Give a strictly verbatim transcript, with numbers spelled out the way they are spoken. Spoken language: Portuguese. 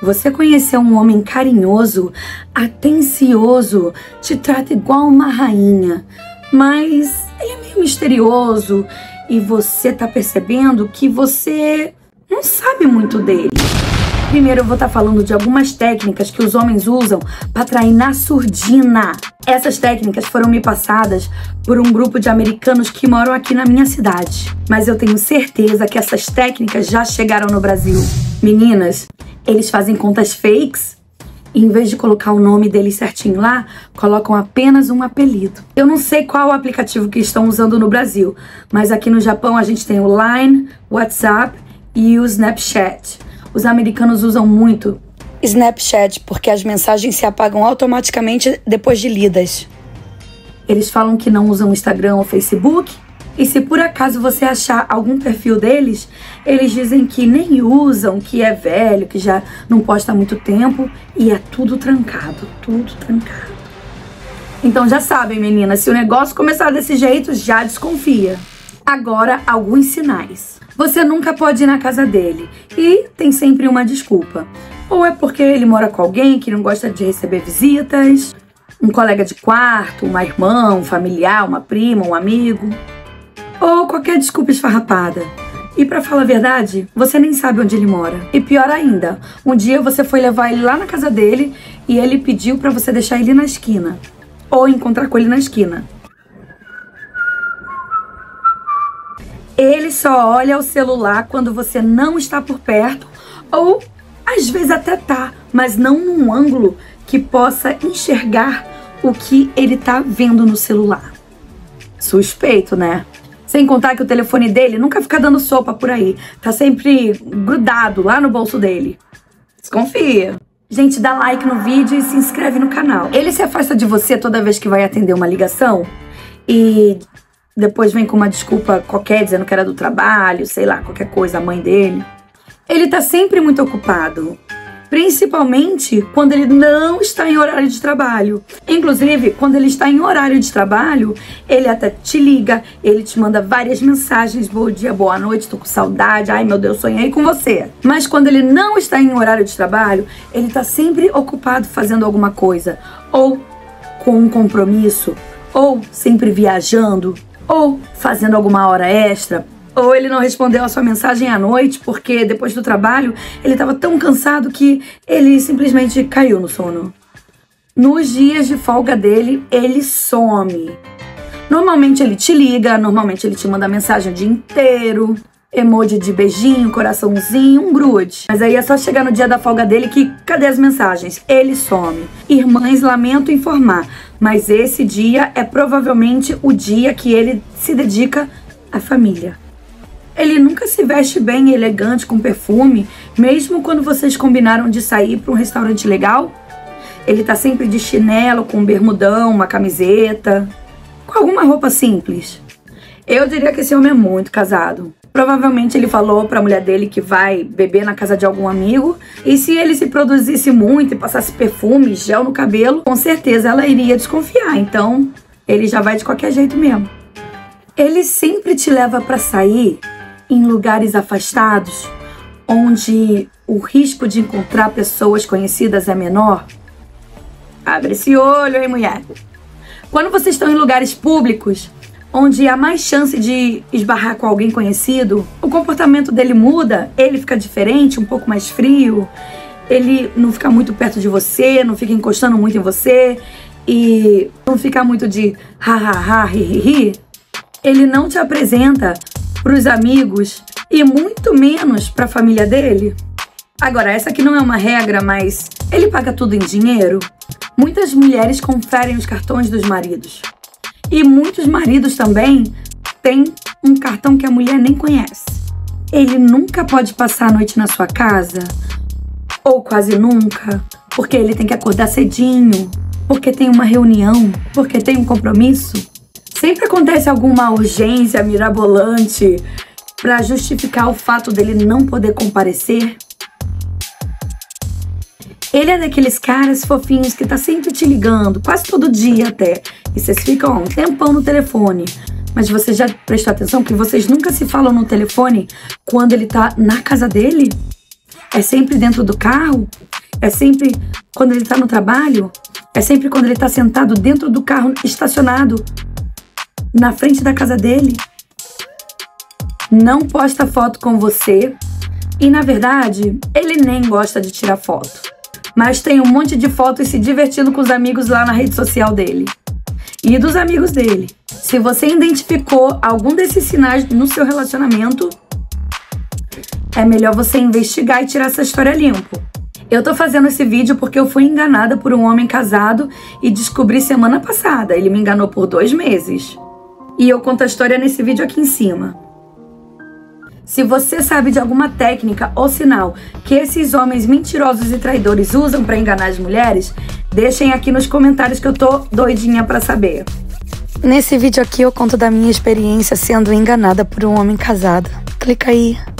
Você conhecer um homem carinhoso, atencioso, te trata igual uma rainha, mas ele é meio misterioso e você tá percebendo que você não sabe muito dele. Primeiro eu vou estar falando de algumas técnicas que os homens usam para atrair na surdina. Essas técnicas foram me passadas por um grupo de americanos que moram aqui na minha cidade. Mas eu tenho certeza que essas técnicas já chegaram no Brasil. Meninas, eles fazem contas fakes e em vez de colocar o nome deles certinho lá, colocam apenas um apelido. Eu não sei qual o aplicativo que estão usando no Brasil, mas aqui no Japão a gente tem o Line, WhatsApp e o Snapchat. Os americanos usam muito Snapchat porque as mensagens se apagam automaticamente depois de lidas. Eles falam que não usam Instagram ou Facebook, e se por acaso você achar algum perfil deles, eles dizem que nem usam, que é velho, que já não posta há muito tempo, e é tudo trancado, tudo trancado. Então já sabem, meninas, se o negócio começar desse jeito, já desconfia. Agora, alguns sinais. Você nunca pode ir na casa dele e tem sempre uma desculpa. Ou é porque ele mora com alguém que não gosta de receber visitas, um colega de quarto, uma irmã, um familiar, uma prima, um amigo. Ou qualquer desculpa esfarrapada. E pra falar a verdade, você nem sabe onde ele mora. E pior ainda, um dia você foi levar ele lá na casa dele e ele pediu pra você deixar ele na esquina. Ou encontrar com ele na esquina. Ele só olha o celular quando você não está por perto, ou às vezes até tá, mas não num ângulo que possa enxergar o que ele tá vendo no celular. Suspeito, né? Sem contar que o telefone dele nunca fica dando sopa por aí, tá sempre grudado lá no bolso dele. Desconfia. Gente, dá like no vídeo e se inscreve no canal. Ele se afasta de você toda vez que vai atender uma ligação e depois vem com uma desculpa qualquer, dizendo que era do trabalho, sei lá, qualquer coisa, a mãe dele. Ele tá sempre muito ocupado, principalmente quando ele não está em horário de trabalho. Inclusive, quando ele está em horário de trabalho, ele até te liga, ele te manda várias mensagens, bom dia, boa noite, tô com saudade, ai meu Deus, sonhei com você. Mas quando ele não está em horário de trabalho, ele tá sempre ocupado fazendo alguma coisa, ou com um compromisso, ou sempre viajando, ou fazendo alguma hora extra, ou ele não respondeu a sua mensagem à noite porque depois do trabalho ele estava tão cansado que ele simplesmente caiu no sono. Nos dias de folga dele, ele some. Normalmente ele te liga, normalmente ele te manda mensagem o dia inteiro, emoji de beijinho, coraçãozinho, um grude. Mas aí é só chegar no dia da folga dele que cadê as mensagens? Ele some. Irmãs, lamento informar, mas esse dia é provavelmente o dia que ele se dedica à família. Ele nunca se veste bem e elegante com perfume, mesmo quando vocês combinaram de sair para um restaurante legal. Ele tá sempre de chinelo, com um bermudão, uma camiseta, com alguma roupa simples. Eu diria que esse homem é muito casado. Provavelmente ele falou pra mulher dele que vai beber na casa de algum amigo, e se ele se produzisse muito e passasse perfume, gel no cabelo, com certeza ela iria desconfiar, então ele já vai de qualquer jeito mesmo. Ele sempre te leva pra sair em lugares afastados, onde o risco de encontrar pessoas conhecidas é menor. Abre esse olho, hein, mulher? Quando vocês estão em lugares públicos, onde há mais chance de esbarrar com alguém conhecido, o comportamento dele muda, ele fica diferente, um pouco mais frio, ele não fica muito perto de você, não fica encostando muito em você e não fica muito de ha ha ha, ri ri ri. Ele não te apresenta pros amigos e muito menos pra família dele. Agora, essa aqui não é uma regra, mas ele paga tudo em dinheiro. Muitas mulheres conferem os cartões dos maridos. E muitos maridos também têm um cartão que a mulher nem conhece. Ele nunca pode passar a noite na sua casa, ou quase nunca, porque ele tem que acordar cedinho, porque tem uma reunião, porque tem um compromisso. Sempre acontece alguma urgência mirabolante para justificar o fato dele não poder comparecer. Ele é daqueles caras fofinhos que tá sempre te ligando, quase todo dia até. E vocês ficam ó, um tempão no telefone. Mas você já prestou atenção que vocês nunca se falam no telefone quando ele tá na casa dele? É sempre dentro do carro? É sempre quando ele tá no trabalho? É sempre quando ele tá sentado dentro do carro estacionado na frente da casa dele? Não posta foto com você e, na verdade, ele nem gosta de tirar foto. Mas tem um monte de fotos se divertindo com os amigos lá na rede social dele. E dos amigos dele. Se você identificou algum desses sinais no seu relacionamento, é melhor você investigar e tirar essa história limpo. Eu tô fazendo esse vídeo porque eu fui enganada por um homem casado e descobri semana passada. Ele me enganou por dois meses. E eu conto a história nesse vídeo aqui em cima. Se você sabe de alguma técnica ou sinal que esses homens mentirosos e traidores usam para enganar as mulheres, deixem aqui nos comentários que eu tô doidinha para saber. Nesse vídeo aqui eu conto da minha experiência sendo enganada por um homem casado. Clica aí.